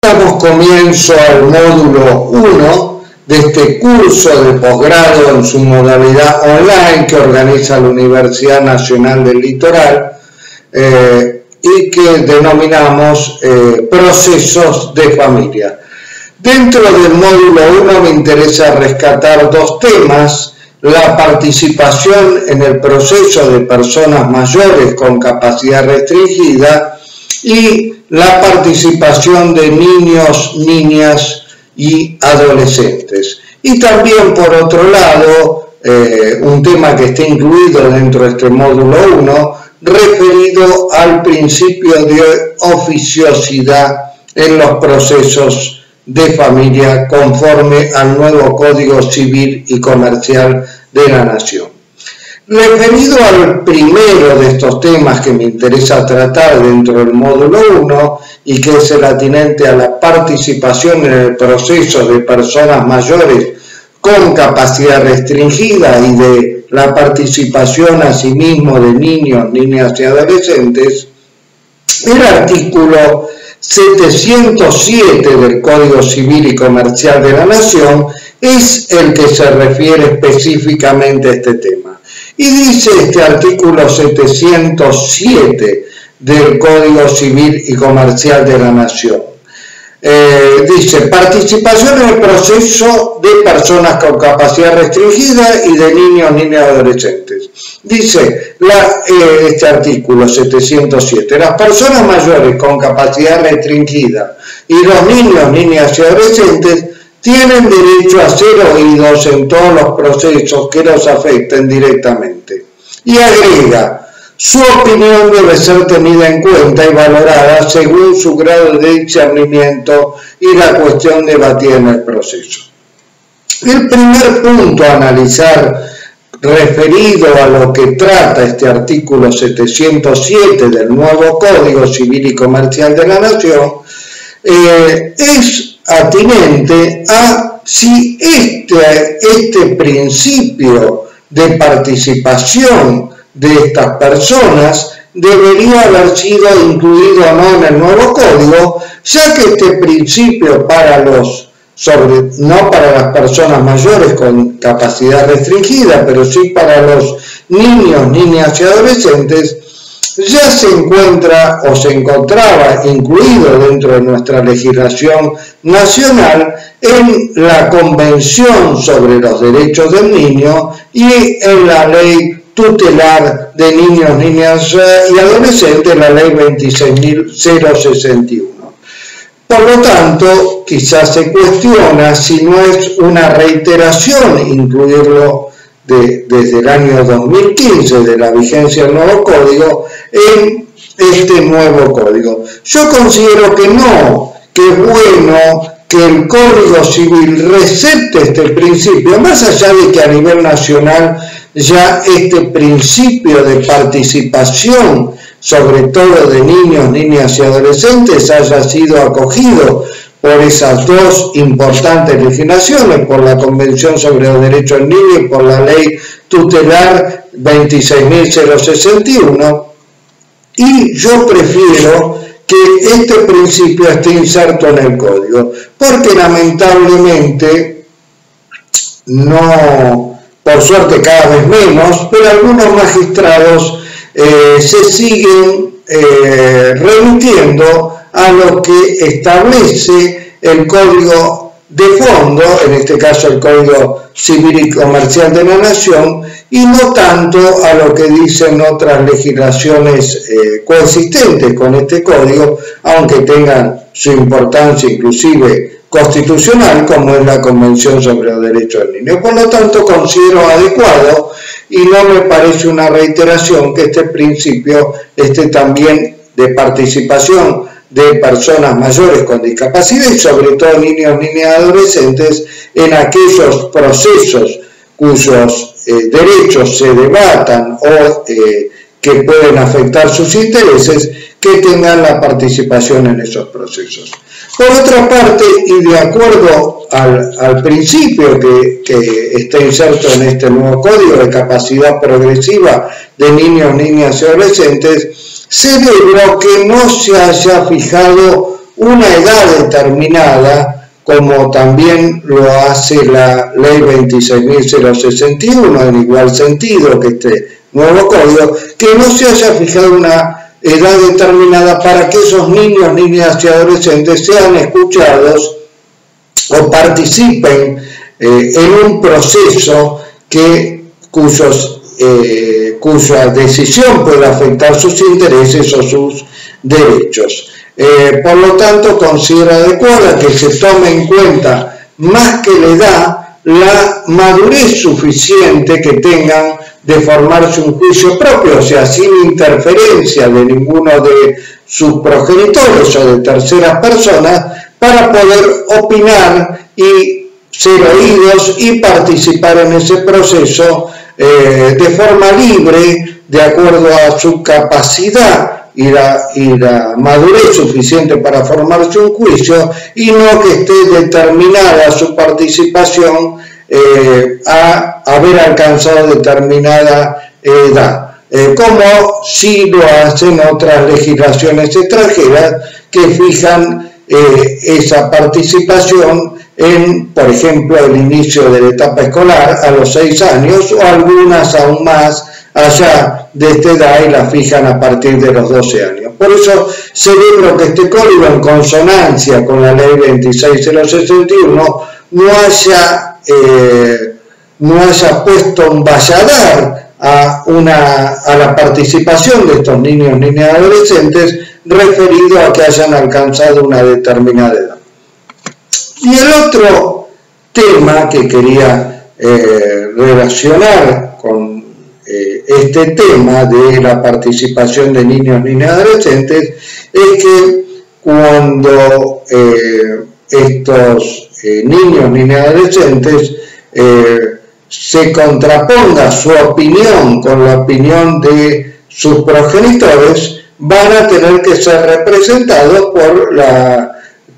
Damos comienzo al módulo 1 de este curso de posgrado en su modalidad online que organiza la Universidad Nacional del Litoral y que denominamos procesos de familia. Dentro del módulo 1 me interesa rescatar dos temas: la participación en el proceso de personas mayores con capacidad restringida y la participación de niños, niñas y adolescentes. Y también, por otro lado, un tema que está incluido dentro de este módulo 1, referido al principio de oficiosidad en los procesos de familia conforme al nuevo Código Civil y Comercial de la Nación. Referido al primero de estos temas que me interesa tratar dentro del módulo 1 y que es el atinente a la participación en el proceso de personas mayores con capacidad restringida y de la participación asimismo de niños, niñas y adolescentes, el artículo 707 del Código Civil y Comercial de la Nación es el que se refiere específicamente a este tema. Y dice este artículo 707 del Código Civil y Comercial de la Nación. Dice: participación en el proceso de personas con capacidad restringida y de niños, niñas y adolescentes. Dice este artículo 707, las personas mayores con capacidad restringida y los niños, niñas y adolescentes tienen derecho a ser oídos en todos los procesos que los afecten directamente. Y agrega: su opinión debe ser tenida en cuenta y valorada según su grado de discernimiento y la cuestión debatida en el proceso. El primer punto a analizar referido a lo que trata este artículo 707 del nuevo Código Civil y Comercial de la Nación es atinente a si este principio de participación de estas personas debería haber sido incluido o no en el nuevo código, ya que este principio no para las personas mayores con capacidad restringida, pero sí para los niños, niñas y adolescentes, ya se encuentra o se encontraba incluido dentro de nuestra legislación nacional en la Convención sobre los Derechos del Niño y en la Ley Tutelar de Niños, Niñas y Adolescentes, la Ley 26.061. Por lo tanto, quizás se cuestiona si no es una reiteración incluirlo desde el año 2015 de la vigencia del nuevo código en este nuevo código. Yo considero que no, que es bueno que el Código Civil recepte este principio, más allá de que a nivel nacional ya este principio de participación, sobre todo de niños, niñas y adolescentes, haya sido acogido por esas dos importantes legislaciones, por la Convención sobre los Derechos del Niño y por la Ley Tutelar 26.061, y yo prefiero que este principio esté inserto en el código, porque lamentablemente no, por suerte cada vez menos, pero algunos magistrados se siguen remitiendo a lo que establece el Código de Fondo, en este caso el Código Civil y Comercial de la Nación, y no tanto a lo que dicen otras legislaciones coexistentes con este código, aunque tengan su importancia inclusive constitucional, como es la Convención sobre los Derechos del Niño. Por lo tanto, considero adecuado y no me parece una reiteración que este principio esté también de participación de personas mayores con discapacidad y sobre todo niños, niñas y adolescentes en aquellos procesos cuyos derechos se debatan o que pueden afectar sus intereses, que tengan la participación en esos procesos. Por otra parte, y de acuerdo al principio que está inserto en este nuevo código de capacidad progresiva de niños, niñas y adolescentes, se debió que no se haya fijado una edad determinada, como también lo hace la ley 26.061, en igual sentido que este nuevo código, que no se haya fijado una edad determinada para que esos niños, niñas y adolescentes sean escuchados o participen en un proceso cuya decisión puede afectar sus intereses o sus derechos. Por lo tanto, considera adecuada que se tome en cuenta, más que la edad, la madurez suficiente que tengan de formarse un juicio propio, o sea, sin interferencia de ninguno de sus progenitores o de terceras personas, para poder opinar y ser oídos y participar en ese proceso de forma libre, de acuerdo a su capacidad y la madurez suficiente para formarse un juicio, y no que esté determinada su participación a haber alcanzado determinada edad, como sí lo hacen otras legislaciones extranjeras que fijan esa participación en, por ejemplo, el inicio de la etapa escolar a los 6 años, o algunas aún más allá de esta edad y la fijan a partir de los 12 años. Por eso celebro que este código, en consonancia con la ley 26.061, no haya puesto un valladar a la participación de estos niños, niñas y adolescentes, referido a que hayan alcanzado una determinada edad. Y el otro tema que quería relacionar con este tema de la participación de niños, niñas y adolescentes es que cuando estos niños, niñas y adolescentes se contraponga su opinión con la opinión de sus progenitores, van a tener que ser representados por la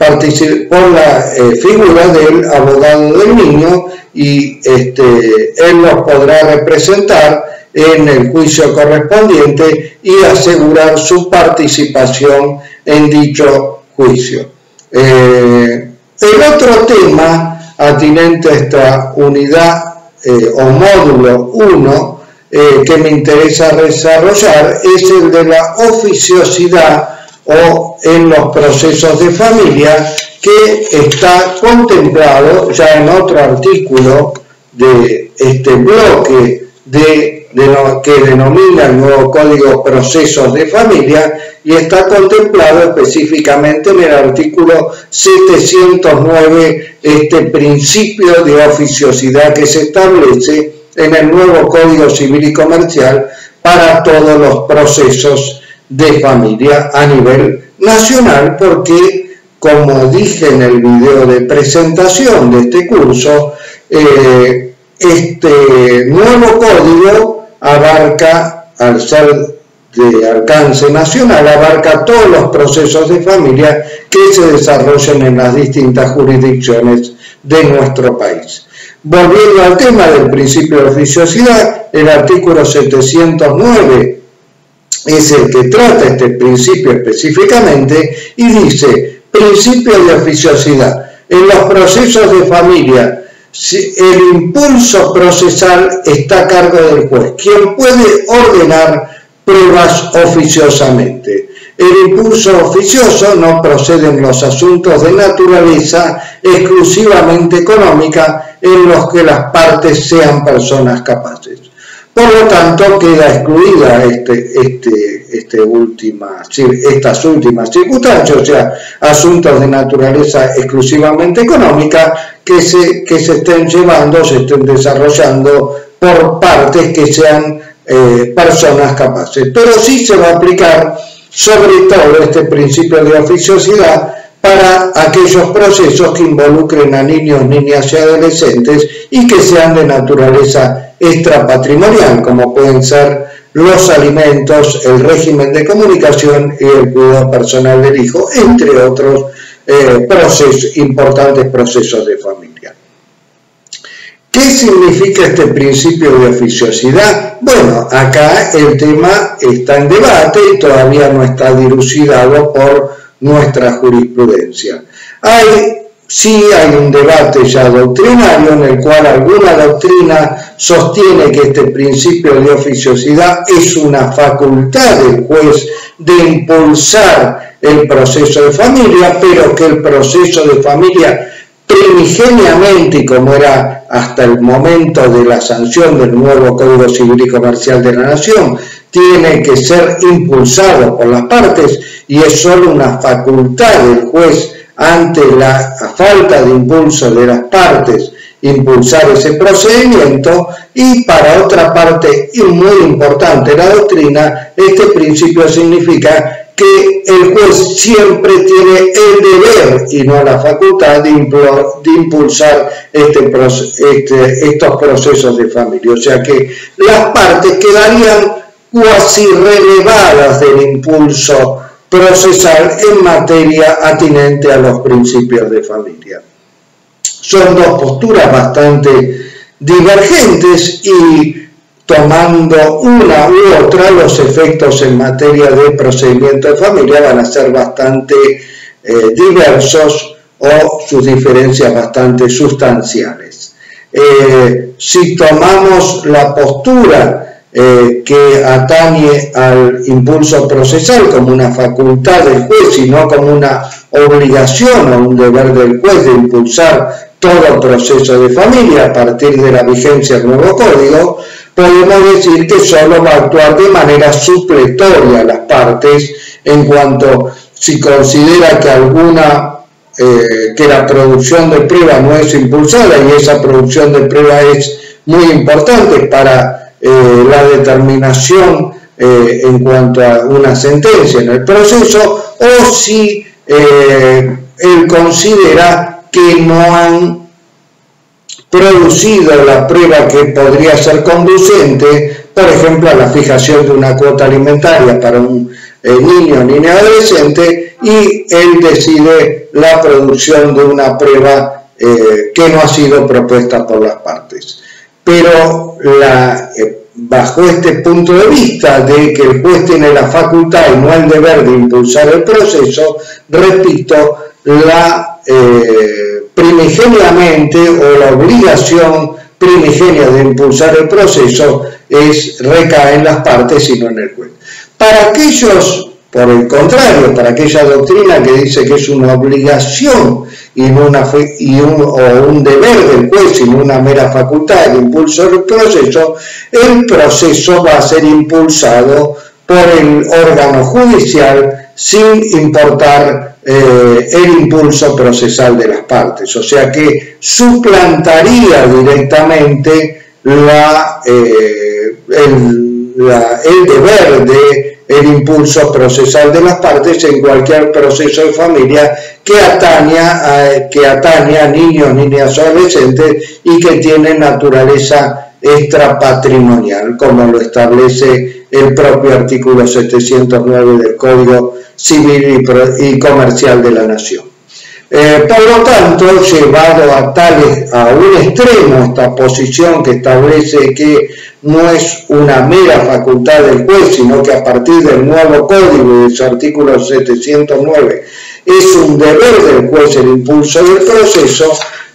figura del abogado del niño, y él los podrá representar en el juicio correspondiente y asegurar su participación en dicho juicio. El otro tema atinente a esta unidad o módulo 1 que me interesa desarrollar es el de la oficiosidad o en los procesos de familia, que está contemplado ya en otro artículo de este bloque que denomina el nuevo Código Procesos de Familia, y está contemplado específicamente en el artículo 709, este principio de oficiosidad que se establece en el nuevo Código Civil y Comercial para todos los procesos de familia a nivel nacional, porque, como dije en el video de presentación de este curso, este nuevo código abarca, al ser de alcance nacional, abarca todos los procesos de familia que se desarrollan en las distintas jurisdicciones de nuestro país. Volviendo al tema del principio de oficiosidad, el artículo 709 es el que trata este principio específicamente y dice: principio de oficiosidad. En los procesos de familia, el impulso procesal está a cargo del juez, quien puede ordenar pruebas oficiosamente. El impulso oficioso no procede en los asuntos de naturaleza exclusivamente económica en los que las partes sean personas capaces. Por lo tanto, queda excluida estas últimas circunstancias, o sea, asuntos de naturaleza exclusivamente económica que se estén llevando, se estén desarrollando por partes que sean personas capaces. Pero sí se va a aplicar sobre todo este principio de oficiosidad para aquellos procesos que involucren a niños, niñas y adolescentes y que sean de naturaleza extrapatrimonial, como pueden ser los alimentos, el régimen de comunicación y el cuidado personal del hijo, entre otros importantes procesos de familia. ¿Qué significa este principio de oficiosidad? Bueno, acá el tema está en debate y todavía no está dilucidado por nuestra jurisprudencia. Sí hay un debate ya doctrinario en el cual alguna doctrina sostiene que este principio de oficiosidad es una facultad del juez de impulsar el proceso de familia, pero que el proceso de familia primigeniamente, y como era hasta el momento de la sanción del nuevo Código Civil y Comercial de la Nación, tiene que ser impulsado por las partes y es solo una facultad del juez ante la falta de impulso de las partes impulsar ese procedimiento. Y para otra parte, y muy importante la doctrina, este principio significa que el juez siempre tiene el deber y no la facultad de impulsar estos procesos de familia. O sea que las partes quedarían cuasi relevadas del impulso procesal en materia atinente a los principios de familia. Son dos posturas bastante divergentes y tomando una u otra, los efectos en materia de procedimiento de familia van a ser bastante diversos o sus diferencias bastante sustanciales. Si tomamos la postura que atañe al impulso procesal como una facultad del juez y no como una obligación o un deber del juez de impulsar todo proceso de familia a partir de la vigencia del nuevo código, podemos decir que solo va a actuar de manera supletoria a las partes en cuanto si considera que que la producción de prueba no es impulsada y esa producción de prueba es muy importante para la determinación en cuanto a una sentencia en el proceso, o si él considera que no han producido la prueba que podría ser conducente, por ejemplo, a la fijación de una cuota alimentaria para un niño o niña adolescente, y él decide la producción de una prueba que no ha sido propuesta por las partes. Pero bajo este punto de vista de que el juez tiene la facultad y no el deber de impulsar el proceso, repito, primigeniamente o la obligación primigenia de impulsar el proceso recae en las partes y no en el juez. Para aquellos, por el contrario, para aquella doctrina que dice que es una obligación y un deber del juez y no una mera facultad de impulso del proceso, el proceso va a ser impulsado por el órgano judicial sin importar el impulso procesal de las partes. O sea que suplantaría directamente el deber de el impulso procesal de las partes en cualquier proceso de familia que atañe a niños, niñas o adolescentes y que tiene naturaleza extrapatrimonial, como lo establece el propio artículo 709 del Código Civil y Comercial de la Nación. Por lo tanto, llevado a un extremo esta posición que establece que no es una mera facultad del juez, sino que a partir del nuevo código de su artículo 709 es un deber del juez el impulso del proceso,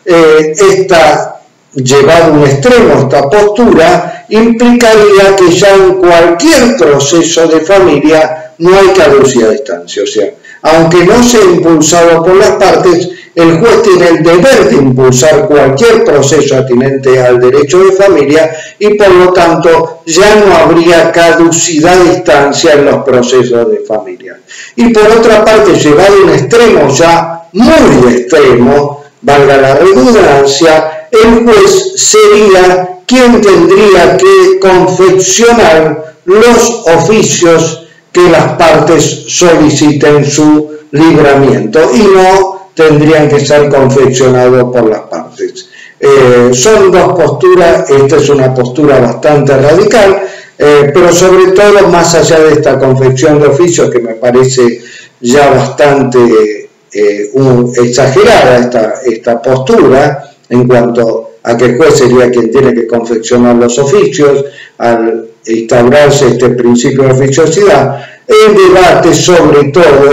llevado a un extremo esta postura implicaría que ya en cualquier proceso de familia no hay caducidad de instancia. O sea, aunque no sea impulsado por las partes, el juez tiene el deber de impulsar cualquier proceso atinente al derecho de familia y por lo tanto ya no habría caducidad de instancia en los procesos de familia. Y por otra parte, llevado a un extremo ya muy extremo, valga la redundancia, el juez sería quien tendría que confeccionar los oficios que las partes soliciten su libramiento y no tendrían que ser confeccionados por las partes. Son dos posturas, esta es una postura bastante radical, pero sobre todo más allá de esta confección de oficios que me parece ya bastante exagerada esta postura en cuanto a que el juez sería quien tiene que confeccionar los oficios al instaurarse este principio de oficiosidad. El debate sobre todo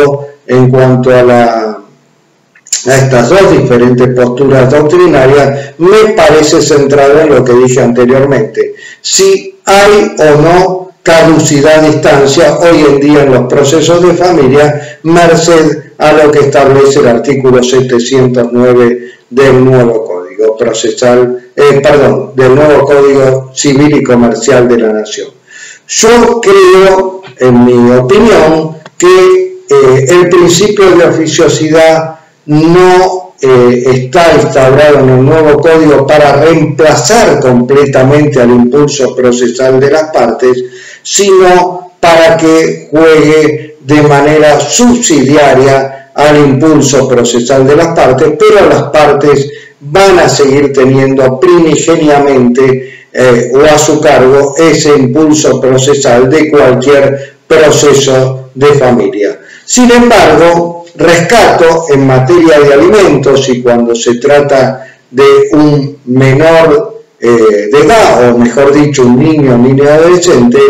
en cuanto a estas dos diferentes posturas doctrinarias, me parece centrado en lo que dije anteriormente. Si hay o no caducidad a distancia hoy en día en los procesos de familia, merced a lo que establece el artículo 709 del nuevo Código Procesal, del nuevo Código Civil y Comercial de la Nación. Yo creo, en mi opinión, que el principio de oficiosidad no está instaurado en el nuevo código para reemplazar completamente al impulso procesal de las partes, sino para que juegue de manera subsidiaria al impulso procesal de las partes, pero las partes van a seguir teniendo primigeniamente o a su cargo ese impulso procesal de cualquier proceso de familia. Sin embargo, rescato en materia de alimentos y cuando se trata de un menor de edad, o mejor dicho, un niño o niña adolescente,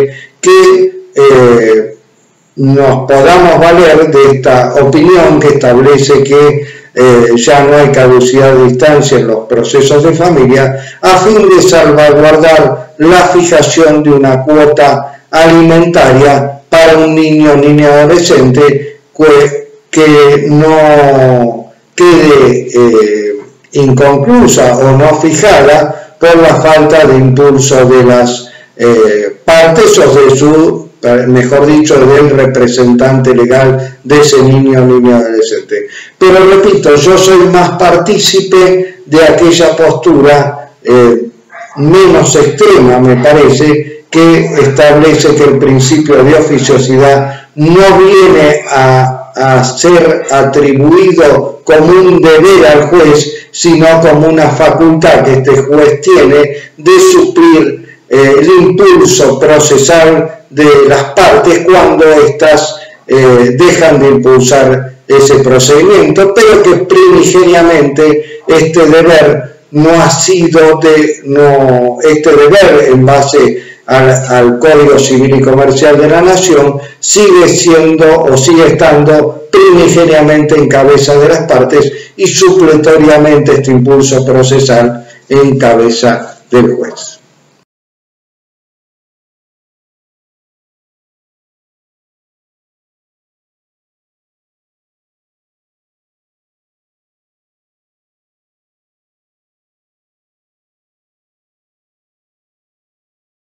que nos podamos valer de esta opinión que establece que ya no hay caducidad de distancia en los procesos de familia, a fin de salvaguardar la fijación de una cuota alimentaria para un niño o niña adolescente que no quede inconclusa o no fijada por la falta de impulso de las partes o de su, mejor dicho, del representante legal de ese niño o niña adolescente. Pero repito, yo soy más partícipe de aquella postura menos extrema, me parece, que establece que el principio de oficiosidad no viene a ser atribuido como un deber al juez, sino como una facultad que este juez tiene de suplir el impulso procesal de las partes cuando éstas dejan de impulsar ese procedimiento, pero que primigeniamente este deber no ha sido este deber en base al Código Civil y Comercial de la Nación sigue siendo o sigue estando primigeniamente en cabeza de las partes y supletoriamente este impulso procesal en cabeza del juez.